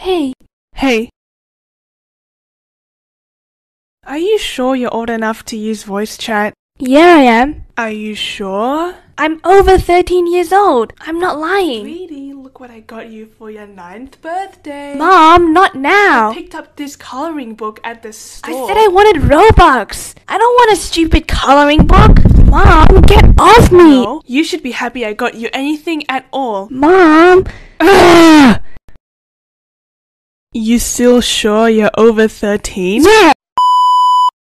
Hey. Hey. Are you sure you're old enough to use voice chat? Yeah, I am. Are you sure? I'm over 13 years old. I'm not lying. Sweetie, look what I got you for your 9th birthday. Mom, not now. I picked up this coloring book at the store. I said I wanted Robux. I don't want a stupid coloring book. Mom, get off me. No, you should be happy I got you anything at all. Mom. You still sure you're over 13? Yeah.